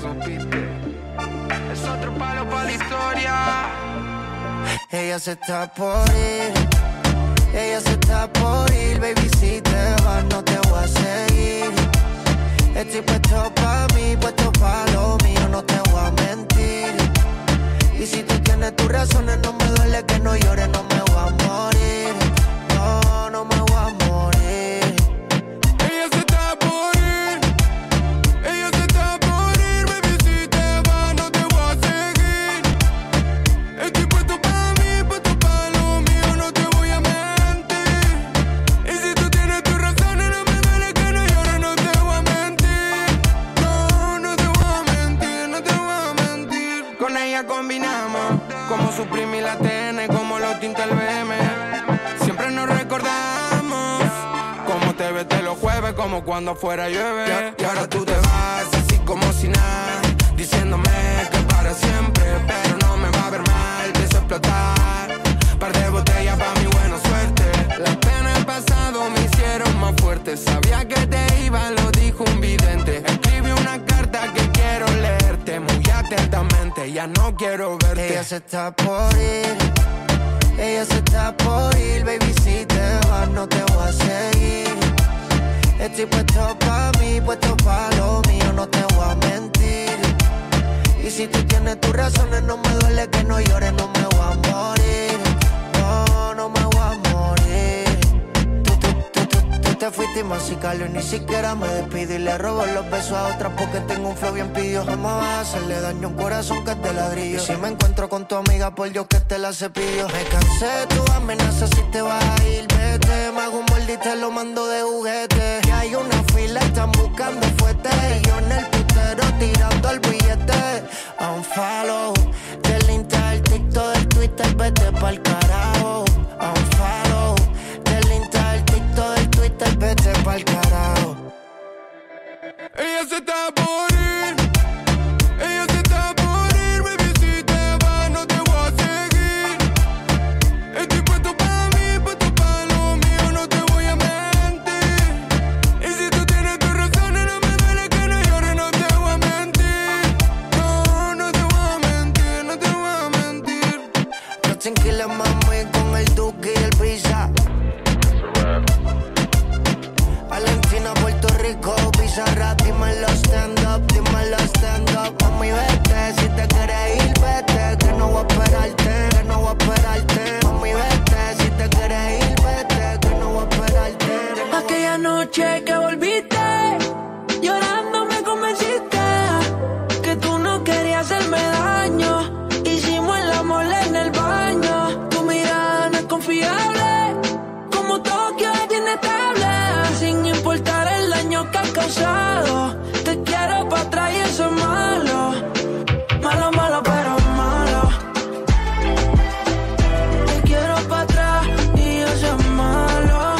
supiste. Es otro palo para la historia. Ella se está por ir. Ella se está por ir, baby, si te vas no te voy a seguir. Estoy puesto pa' mí, puesto pa' lo mío, no te voy a mentir. Y si tú tienes tus razones, no me duele que no llores, no me voy a morir. No, no me voy a morir. Ella se está por ir. Ella se está por ir, baby, si te vas no te voy a seguir. Estoy puesto pa' mí, puesto pa' lo mío, no te voy a mentir. Y si tú tienes tus razones, no me duele que no llores, no te voy a mentir. No, no te voy a mentir, no te voy a mentir. Con ella combinamos, como Supreme y la TN, como los tinta el BM. Siempre nos recordamos, como te ves de los jueves, como cuando afuera llueve. Y ahora tú te vas, así como si nada, diciéndome que para siempre, pero no me va a ver mal, pienso explotar. Par de botellas pa' mi buena suerte. Las penas del pasado me hicieron más fuerte. Sabía que te iba, lo dijo un vidente. Escribí una carta que quiero leerte muy atentamente, ya no quiero verte. Ella se está por ir. Ella se está por ir, baby, si te vas no te voy a seguir. Estoy puesto pa' mí, puesto pa' lo mío, no te voy a mentir. Y si tú tienes tus razones, no me duele que no llores, no me voy a morir. No, no me voy a morir. Tú te fuiste y masicalo y ni siquiera me despido. Y le robo los besos a otras porque tengo un flow bien pidió. Jamás vas a hacerle daño a un corazón que es de ladrillo. Y si me encuentro con tu amiga, por Dios que te la cepillo. Me cansé de tu amenaza, si te vas a ir, vete. Me hago un molde y te lo mando de juguete. Y hay una fila, están buscando fuerte. Y yo en el putero tirando el billete. Unfollow del Insta, del TikTok, del Twitter, vete pa'l carajo. Unfollow del Insta, del TikTok, del Twitter, vete pa'l carajo. Ella se está por ir. Ella se está por ir, baby, si te vas no te voy a seguir. Estoy puesto pa' mí, puesto pa' lo mío, no te voy a mentir. Y si tú tienes tus razones, no me duele que no llores, no te voy a mentir. No, no te voy a mentir, no te voy a mentir. Los tranquilos, mami, con el Duque y el Pizza. Valentina, Puerto Rico, Pizarra, dímelo stand up, mami, vete, si te quieres ir, vete, que no voy a esperarte, que no voy a esperarte, mami, vete, si te quieres ir, vete, que no voy a esperarte. Aquella noche que volviste, llorando me convenciste, que tú no querías hacerme daño, hicimos el amor en el baño, tu mirada no es confiable, como Tokio es inestable, sin importar el daño que has causado, te quiero pa' atrás y eso es malo, malo, malo, pero malo, te quiero pa' atrás y eso es malo,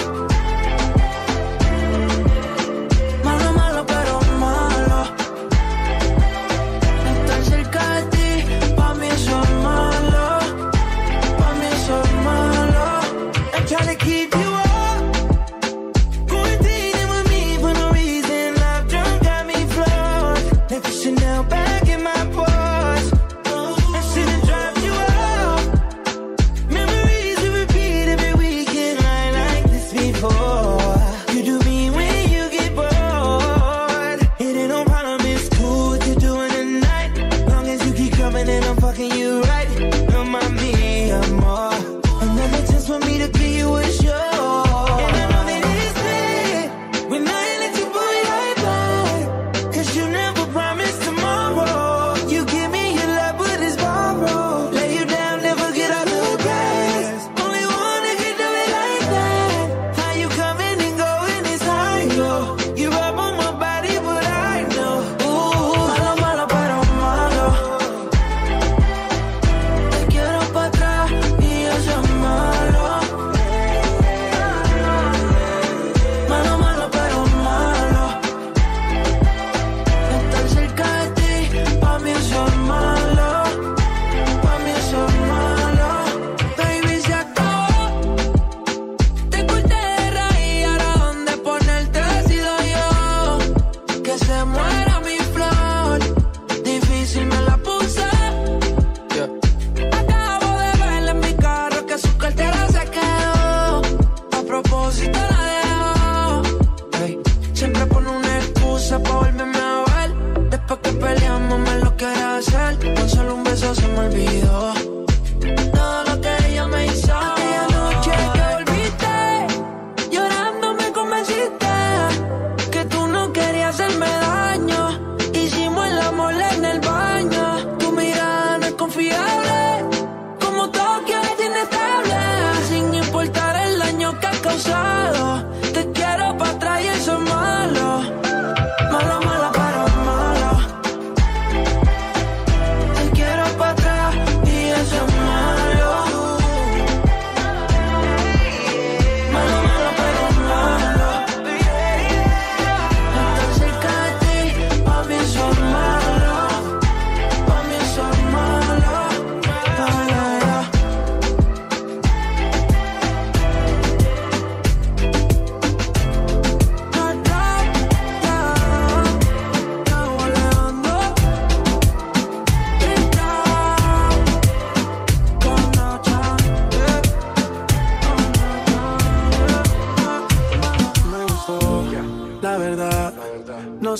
malo, malo, pero malo, estar cerca de ti, pa' mí eso es malo, pa' mí eso es malo, I'm trying to keep you up, pointing with me for no reason, love drunk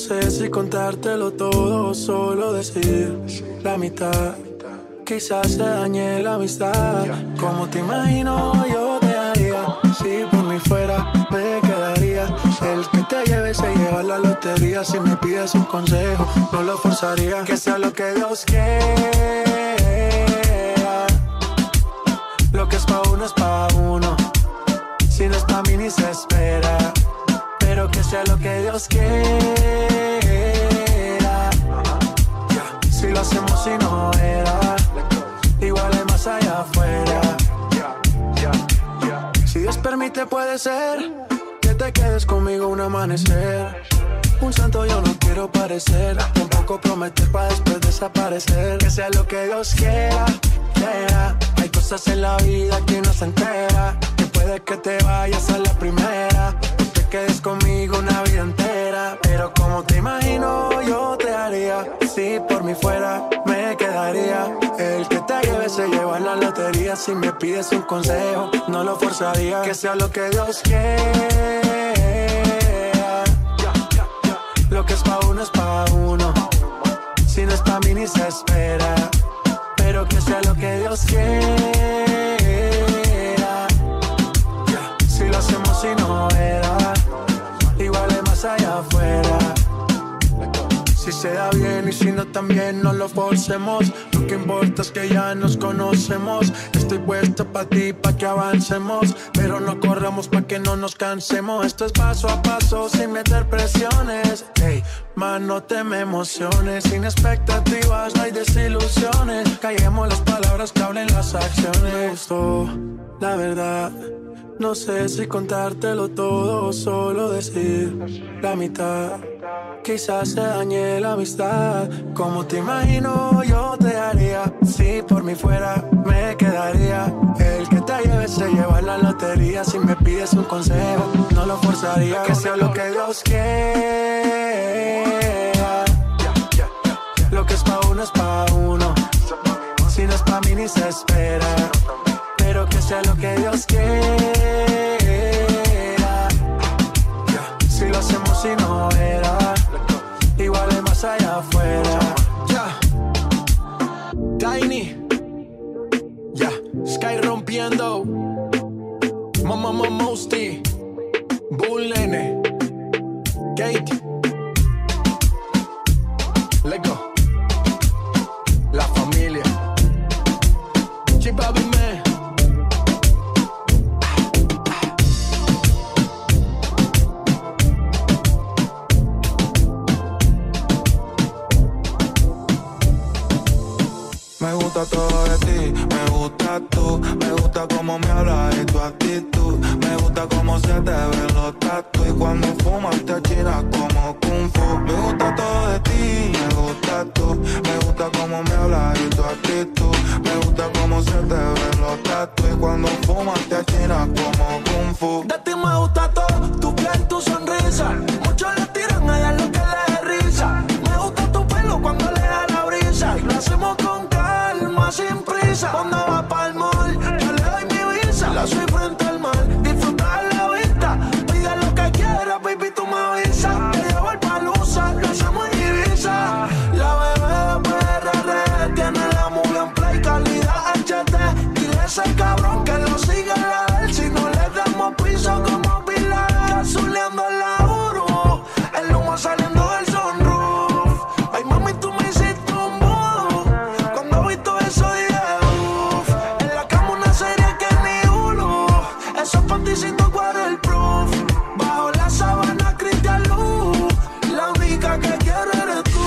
sé si contártelo todo o solo decir la mitad. Quizás se dañe la amistad. Como te imagino yo te haría. Si por mí fuera me quedaría. El que te lleve se lleva la lotería. Si me pides un consejo no lo forzaría. Que sea lo que Dios quiera. Lo que es pa' uno es pa' uno. Si no es pa' mí ni se espera. Pero que sea lo que Dios quiera. Si lo hacemos y no era, igual hay más allá afuera. Si Dios permite puede ser que te quedes conmigo un amanecer. Un santo yo no quiero parecer, tampoco prometer para después desaparecer. Que sea lo que Dios quiera, quiera. Hay cosas en la vida que no se entera. Que puede que te vayas a la primera, o te quedes conmigo una vida entera. Pero como te imagino yo te haría. Si por mí fuera me quedaría. El que te lleve se lleva la lotería. Si me pides un consejo no lo forzaría. Que sea lo que Dios quiera. Lo que es pa' uno es pa' uno. Si no es pa' mí ni se espera. Pero que sea lo que Dios quiera. Si lo hacemos y no era, igual es más allá afuera. Si se da bien y si no también no lo forcemos. Lo que importa es que ya nos conocemos. Estoy puesto pa' ti, pa' que avancemos. Pero no corramos pa' que no nos cansemos. Esto es paso a paso, sin meter presiones. Hey, man, no te me emociones. Sin expectativas no hay desilusiones. Callemos las palabras que hablen las acciones. Esto, la verdad, no sé si contártelo todo o solo decir la mitad. Quizás se dañe la amistad. Como te imagino yo te haría. Si por mí fuera me quedaría. El que te lleve se lleva la lotería. Si me pides un consejo no lo forzaría. Que sea lo que Dios quiera. Lo que es pa' uno es pa' uno. Si no es pa' mí ni se espera. Pero que sea lo que Dios quiera. Si lo hacemos y no era, igual es más allá afuera. Tiny, Sky rompiendo. Mama Mosty, Bull Nene, Kate, let's go. La familia, Chipabi Man. Me gusta todo de ti, me gusta tú. Me gusta cómo me hablas y tu actitud. Me gusta cómo se te ven los tatu. Y cuando fumas te achinas como Kung Fu. Me gusta todo de ti, me gusta tú. Me gusta cómo me hablas y tu actitud. Me gusta cómo se te ven los tatu. Y cuando fumas te achinas como Kung Fu. De ti me gusta todo, tu piel, tu sonrisa. Muchos le tiran a ella lo que le dé risa. Me gusta tu pelo cuando le da la brisa. Y lo hacemos con calma, sin prisa. Cuando va pa'l mall, yo le doy mi visa. La soy frente al mar, disfrutar la vista. Pide lo que quieras, baby, tú me avisas. Te llevo el palusa, lo hacemos en Ibiza. La bebé de PRR tiene la movie en play, calidad HD. Dile a ese cabrón que lo siga en la del. Si no le damos piso como Pilar. Gasoleando en la Uru, el humo saliendo del sunroof. Ay, mami, tú me hiciste un mood. Cuando he visto eso dije uff. En la cama una serie que ni Hulu. Esos panticito waterproof. Bajo la sábana Cristian Luz. La única que quiero eres tú.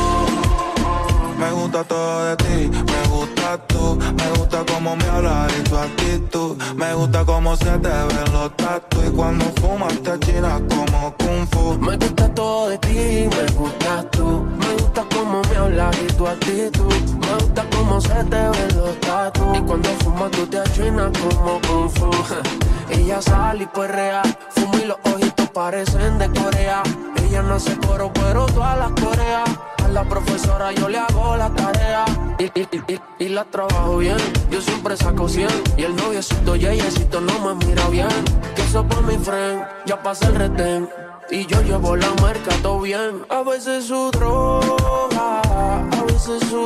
Me gusta todo de ti, me gusta tú. Me gusta cómo me hablas y tu actitud. Me gusta cómo se te ven los tatu. Y cuando fumas te achinas como Kung Fu. Me gusta todo de ti, me gustas tú. Me gusta cómo me hablas y tu actitud. Me gusta cómo se te ven los tatu. Y cuando fumas tú te achinas como Kung Fu. Ella sale y perrea, fuma y los ojitos parecen de Corea. Ella no hace coro pero todas las coreas. A la profesora yo le hago la tarea y la trabajo bien. Yo siempre saco 100 y el noviecito yeyecito no me mira bien. Que eso por mi friend, ya pasé el retén. y yo llevo la marca, todo bien. A veces su droga, a veces su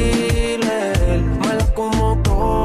dealer, mala como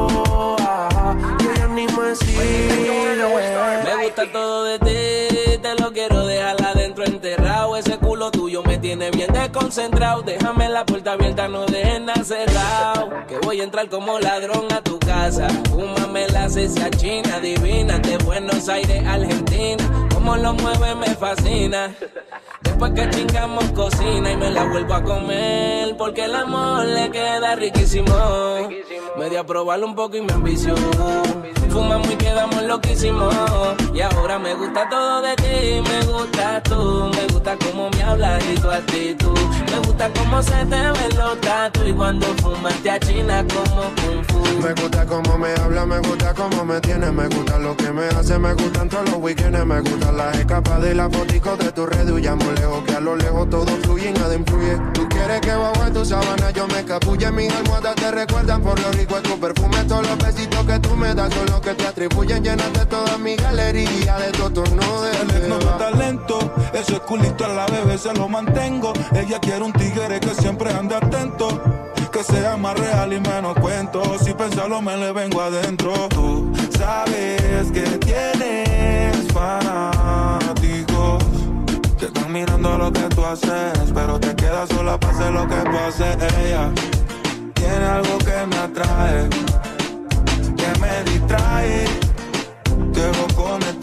toa, y ella ni me sigue. Me gusta todo de ti, te lo quiero dejar adentro enterrado. Ese culo tuyo me tiene bien desconcentrado. Déjame la puerta abierta, no dejes nada cerrado, que voy a entrar como ladrón a tu casa. Fúmame la cecia china, divina, de Buenos Aires, Argentina. Como lo mueve me fascina. Después que chingamos cocina y me la vuelvo a comer, porque el amor le queda riquísimo. Me di a probarlo un poco y me envició. Fumamos y quedamos loquísimos. Y ahora me gusta todo de ti, me gusta tú. Me gusta cómo me hablas y tu actitud. Me gusta cómo se te ven los tatu. Y cuando fumas te achinas como Kung Fu. Me gusta cómo me habla, me gusta cómo me tiene. Me gusta lo que me hace, me gustan todos los weekends. Me gustan las escapadas y las foticos de tu red. Huyamos lejos, que a lo lejos todo fluye y nada influye. Tú quieres que bajo en tu sábana yo me escapulle. Mis almohadas te recuerdan por lo rico de tu perfume. Todos los besitos que tú me das son los que te atribuyen. Llenaste toda mi galería de tu turno de el no da talento, ese es culito a la bebé se lo mantengo. Ella quiere un tigre que siempre ande atento, que sea más real y menos cuento. Si pensarlo me le vengo adentro. Tú sabes que tienes fanáticos que están mirando lo que tú haces, pero te quedas sola para hacer lo que tú haces. Ella tiene algo que me atrae, que me distrae, que poco me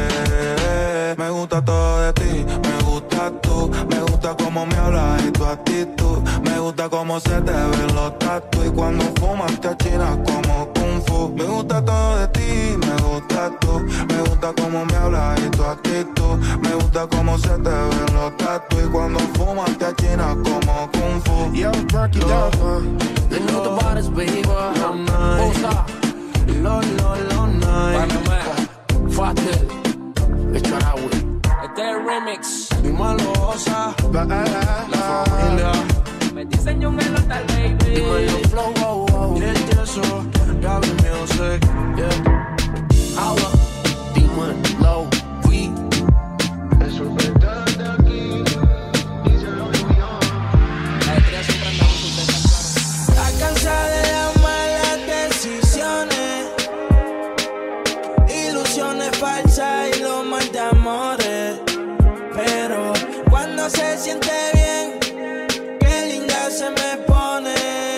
trae. Me gusta todo de ti, me gusta tú. Me gusta cómo me hablas y tu actitud. Me gusta cómo se te ven los tatu. Y cuando fumas te achinas como Kung Fu. Me gusta todo de ti, me gusta tú. Me gusta cómo me hablas y tu actitud. Me gusta cómo se te ven los tatu. Y cuando fumas te achinas como Kung Fu. Yo, break it down, You know the body's baby, I'm nice. Lo nice. Fácil, Echarawi. Este es el remix. Mi malosa. La familia. Me diseñó un elotal, baby. Dímelo flow, wow, wow. Directo eso, Gaby Music, yeah. Agua, dímelo, we. Eso es verdad de aquí. Díselo yo. La estrella siempre andamos, usted está claro. Está cansada de las malas decisiones, ilusiones falsas y lo mal de amores. Pero cuando se siente bien, qué linda se me pone.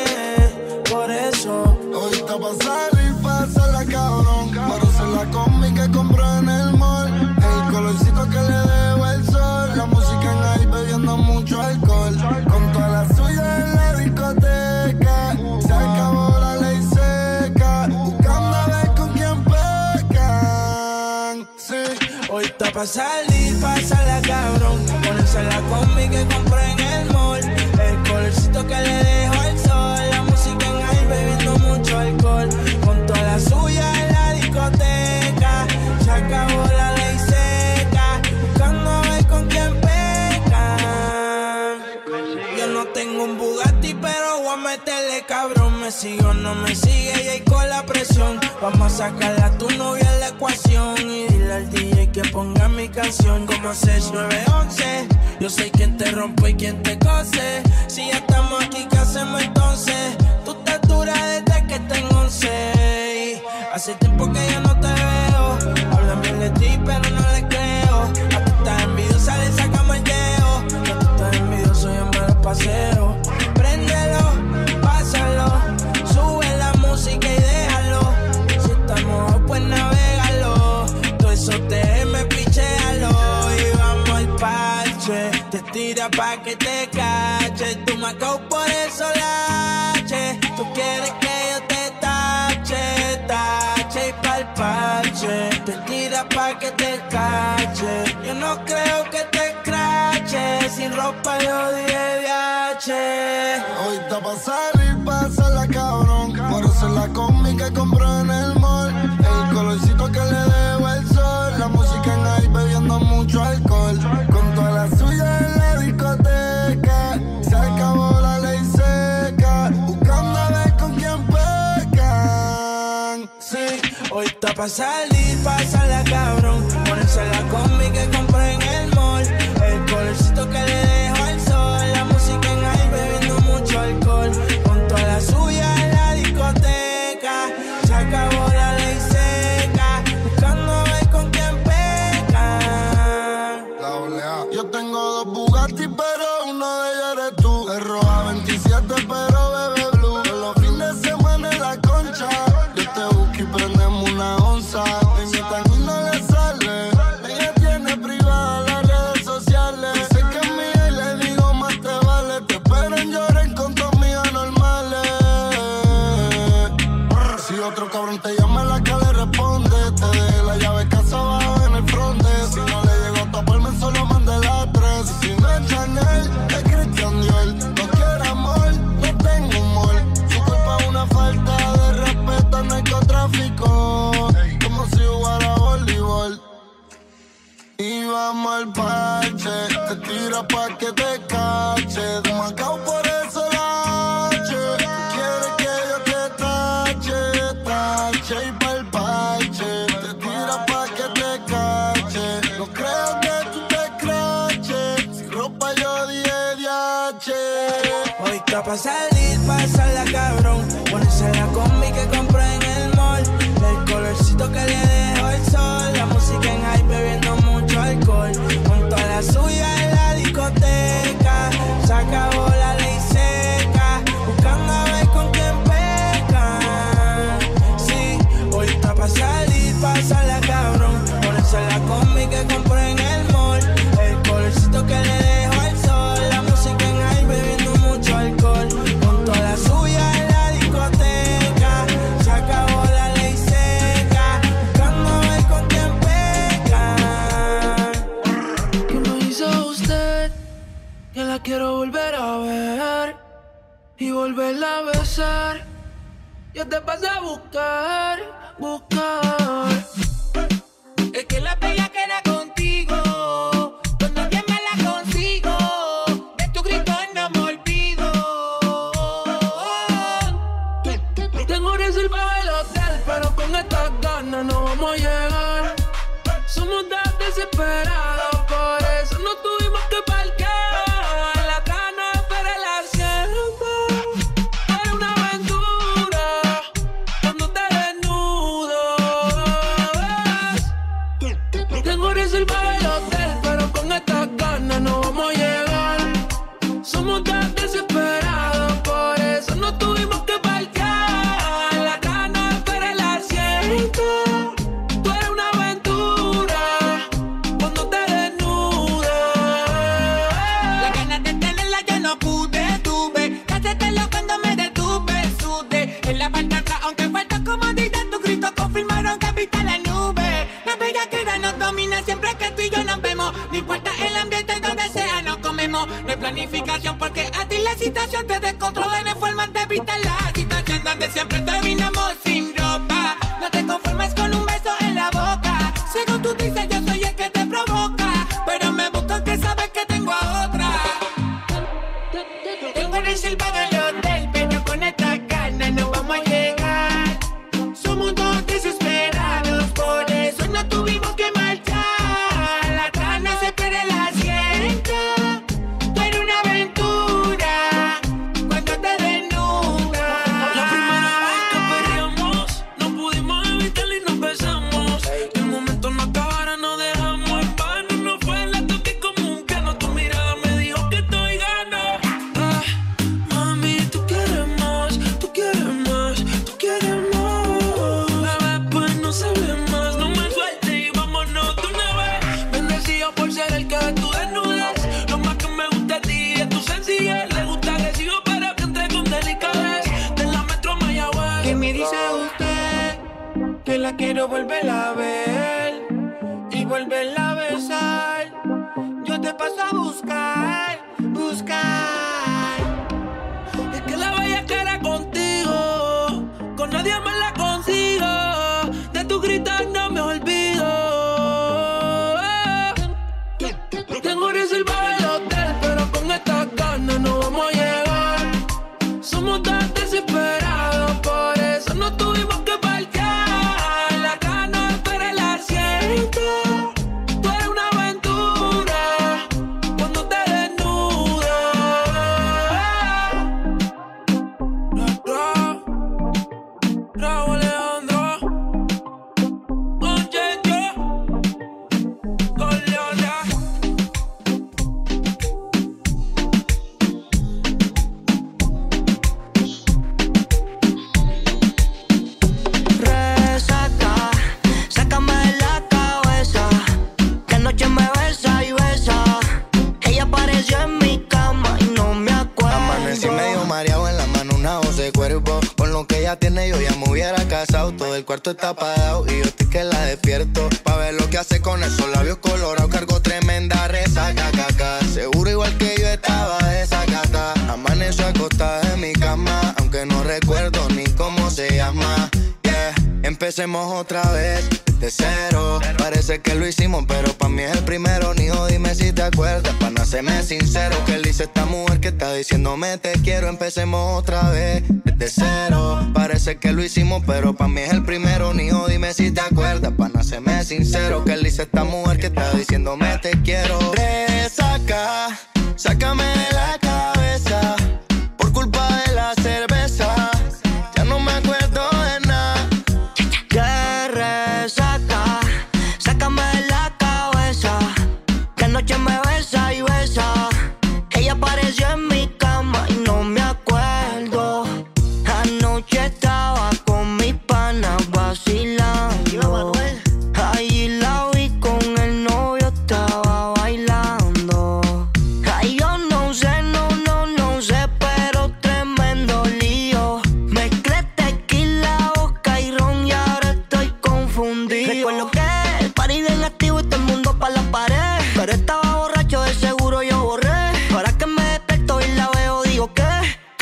Por eso hoy está pa' salir, pasarla cabrón. Para hacer la combi que compró en el mall. El colorcito que le dejo el sol. La música en ahí bebiendo mucho alcohol. Con toda la suya en la discoteca. Se acabó la ley seca. Buscando a ver con quién pecan. Sí. hoy está pa' salir, pasarla cabrón. Ponerse la combi que compré en el mall. El colorcito que le dejo al sol. La música en ahí bebiendo mucho alcohol. Con toda la suya en la discoteca. Se acabó la ley seca. Buscando a ver con quién pecan. Yo no tengo un Bugatti, pero voy a meterle cabrón. Me sigue o no me sigue y ahí con la presión. Vamos a sacarla a tu novia en la ecuación. Y dile al DJ que ponga mi canción. Como 6911. Yo soy quien te rompe y quien te cose. Si ya estamos aquí, ¿qué hacemos entonces? Tú estás dura desde que tengo 11. Hace tiempo que ya no te veo. Hablan bien de ti, pero no le creo. A tú estás envidiosa, le sacamos el dedo. A tú estás envidioso, yo me lo paseo. Préndelo, pásalo. Sube la música y déjalo. Si estamos pues navégalo. Todo eso te me pichéalo. Y vamos al parche. Te tira pa' que te cache. Tú me acabo por eso lache. Tú quieres que yo te tache. Tache y pa'l parche. Te tira pa' que te cache. Yo no creo que te crache. Sin ropa yo dije viaje. Hoy está pa' salir, pasarla cabrón. Por hacer la combi que compró en el mall. El colorcito que le dejo el sol. La música en ahí bebiendo mucho alcohol. Con toda la suya en la discoteca. Se acabó la ley seca. Buscando a ver con quién pecan. Sí, hoy está pa' salir, pasarla cabrón. Ponerse la combi que compré en el mall. alcohol. Junto a la suya en la discoteca. Se acabó la ley seca. Buscando a ver con quién peca. Yo tengo dos Bugatti, pero uno de ellos eres tú. Es roja 27, pero bebe blue. En los fines de semana en la concha. Yo te busco y prendemos una onza. Y mi tango no le sale. Ella tiene privada las redes sociales. Dice que es mía y le digo más te vale. Te espero en llorar con tus amigas normales. Si otro cabrón te llama, la que le responde. Te dejé la llave casa abajo en el fronte. Si no le llego a taparme, solo mande la 3. Y si no es Chanel, es Christian Dior. No quiero amor, no tengo humor. Su culpa es una falta de respeto al narcotráfico. Como si jugara voleibol. Y vamos al parche. Te tira pa' que te cache. De Macao por eso la H. Quieres que yo te tache y pa'l parche. Te tira pa' que te cache. No creo que tú te craches. Si ropa yo dije DH. Hoy está pa' salir, pasarla cabrón. Ponerse la combi que compré en el mall. El colorcito que le dejó el sol. La música en high bebiendo mucho alcohol. Junto a la suya en la discoteca. Se acabó la ley seca. Buscando a ver con quién peca. Sí, hoy está pa' salir, pasarla cabrón. Ponerse la combi que compré en el mall. El colorcito que le dejó el sol. La música en high bebiendo mucho alcohol. Junto a la suya en la discoteca. Se acabó la ley seca. Buscando a ver con quién peca. ¿Qué me hizo usted? Que la quiero volver a ver y volverla a besar. Yo te paso a buscar. Es que la bella que era contigo, con nadie me la consigo. De tu grito no me olvido. Tengo reservado el hotel, pero con estas ganas no vamos a llegar. Somos tan desesperados, por eso no tuvimos que parquear. La cana espera el asiento. Era una aventura cuando te desnudas. Tengo reservado el hotel, pero con estas ganas no vamos a llegar. Somos tan desesperados, por eso no tuvimos que parquear. La cana espera el asiento. Tú eres una aventura cuando te desnudas. La ganas de tenerla yo no tuve. Cácetelo cuando me detuve, sudé. En la parte atrás, aunque falta comodidad, tu grito confirmaron que habita la nube. La bella que nos domina siempre que tú y yo nos vemos. No importa el ambiente donde sea, nos comemos. No hay planificación porque a ti la situación te descontrola. No hay forma de evitar la situación donde siempre terminamos sin ropa. No te conformes con un beso en la boca. Según tú dices, yo soy el que te provoca. Pero me busco que sabes que tengo a otra. Tengo reservado el hotel, pero con esta gana no vamos a llegar. Somos dos desesperados, por eso no tuvimos que marchar. La cana se pierde el asiento. Tú eres una aventura cuando te desnudas. La primera vez que perreamos, no pudimos evitarlo y nos besamos. Que el momento no acabara, no dejamos en vano. No fue la toque como un piano. Tu mirada me dijo que estoy gano. Mami, tú quieres más, tú quieres más, tú quieres más. Bebé, pues no se ve más, no me sueltes y vámonos de una vez. Bendecido por ser el que tú desnudes. Lo más que me gusta de ti es tu sencillez. Le gusta agresivo, pero que entre con delicadez. De la Metro Mayagüez. ¿Qué me dice usted? Que la quiero volver a ver y volverla a besar. Yo te paso a buscar. Es que la bella que era contigo, con nadie más la consigo. De tu gritar no me olvido. Tengo reservado el hotel, pero con estas ganas no vamos a llegar. Somos tan desesperados, por eso no tuvimos que parquear. La cana espera el asiento. Tú eres una aventura cuando te desnudas. ese cuerpo. Con lo que ella tiene yo ya me hubiera casado. Todo el cuarto está apagado y yo estoy que la despierto. Pa' ver lo que hace con esos labios colorados. Cargo tremenda resaca, caca. Seguro igual que yo estaba desacata. Amaneció acostada en mi cama, aunque no recuerdo ni cómo se llama. Yeah, empecemos otra vez de cero. Parece que lo hicimos, pero pa' mí es el primero. Nijo, dime si te acuerdas, pa' no hacerme sincero. Que él dice esta mujer que está diciéndome te quiero. Empecemos otra vez de cero. Parece que lo hicimos, pero pa' mí es el primero. Nijo, dime si te acuerdas, pa' no hacerme sincero. Que él dice esta mujer que está diciéndome te quiero. Resaca, sácame de la cabeza. Por culpa de la cerveza, ya no me acuerdo de nada. Que resaca, sácame de la cabeza. Que anoche me besa y besa. Ella apareció en mi cama y no me acuerdo. Anoche estaba con mis panas vacilando. Ahí la vi con el novio, estaba bailando. Ay, yo no sé, no sé, pero tremendo lío. Mezclé tequila, vodka y ron y ahora estoy confundido. Recuerdo que el party bien activo y todo el mundo pa' la pared. Pero estaba borracho, de seguro yo borré. Ahora que me despierto y la veo, digo ¿qué?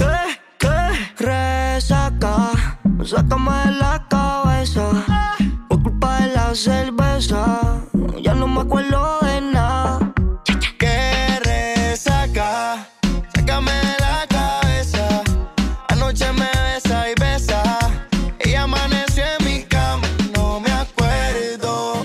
Resaca, sácame de la cabeza. Por culpa de la cerveza, ya no me acuerdo de nada. Que resaca, sácame de la cabeza. Anoche me besa y besa. Ella amaneció en mi cama, no me acuerdo.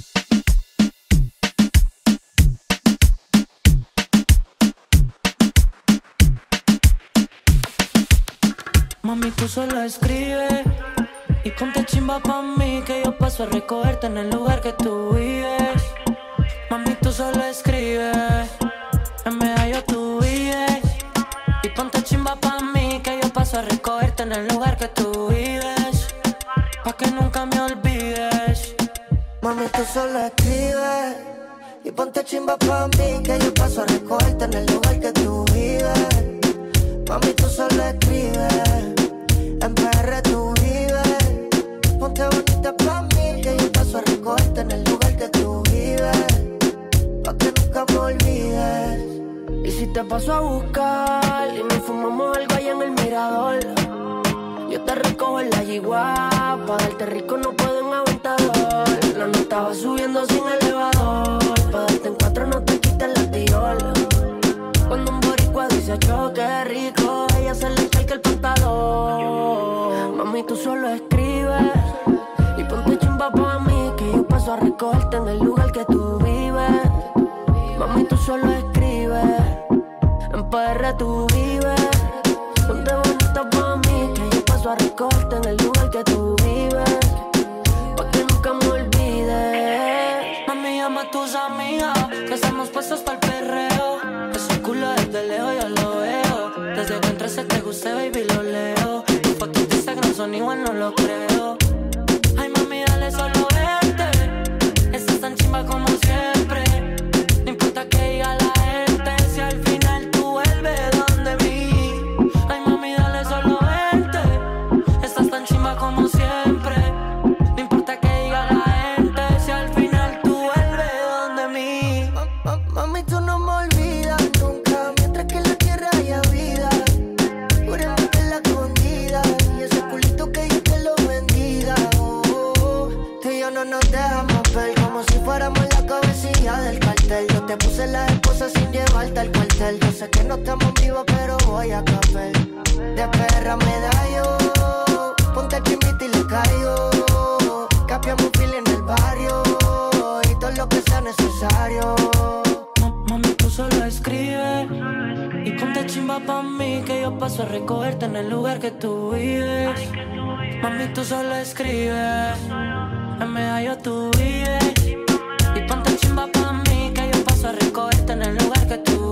Mami, tú solo escribe y ponte chimba pa' mí, que yo paso a recogerte en el lugar que tú vives. Mami, tú solo escribe, en medallo tú vives. Y ponte chimba pa' mí, que yo paso a recogerte en el lugar que tú vives. Pa' que nunca me olvides. Mami, tú solo escribes y ponte chimba pa' mí, que yo paso a recogerte en el lugar que tú vives. Mami, tú solo escribes, en PR tú vives. Ponte bonita pa' mí, que yo paso a recogerte en el lugar que tú vives. Pa' que nunca me olvides. Y si te paso a buscar y nos fumamos algo allá en el mirador, yo te recojo en la yigua, pa' darte rico no puedo en aventador. La nota va subiendo sin elevador, pa' darte en cuatro no te quites la tiola. Cuando un boricua dice choque rico, ella se le echa el pantalón. Mami, tú solo escribes y ponte chimba pa' mí, que yo paso a recogerte en el lugar que tú vives. Mami, tú solo escribes, en PR tú vives. Ponte bonita pa' mí, que yo paso a recogerte en el lugar que tú vives. Pa' que nunca me olvides. Mami, llama a tus amigas, que estamos puestos pa'l perreo. Ese culo desde lejos yo lo veo. Desde que entraste te gusté, baby, lo leo. Tus fotos de Instagram son igual, no lo creo. Ay, mami, dale solo verte. Estás tan chimba como siempre. No importa que diga la gente, si al final tú vuelves donde mí. Ay, mami, dale solo verte. Estás tan chimba como siempre. No importa que diga la gente, si al final tú vuelves donde mí. Mami, tú no me olvidas nunca, mientras que en la tierra haya vida. Juremos que la escondida y ese culito que yo te lo bendiga. Tú y yo no nos dejamos ver, como si fuéramos la cabecilla del cartel. Yo te puse la esposa sin llevarte al cuartel. Yo sé que no estamos vivos, pero voy a caer. De perra me da yo, ponte el chimbita y le caigo. Capiamos un fili en el barrio y todo lo que sea necesario. Mami, tú solo escribes y ponte chimba pa' mí, que yo paso a recogerte en el lugar que tú vives. Mami, tú solo escribes, en medallo tú vives. Y ponte chimba pa' mí, que yo paso a recogerte en el lugar que tú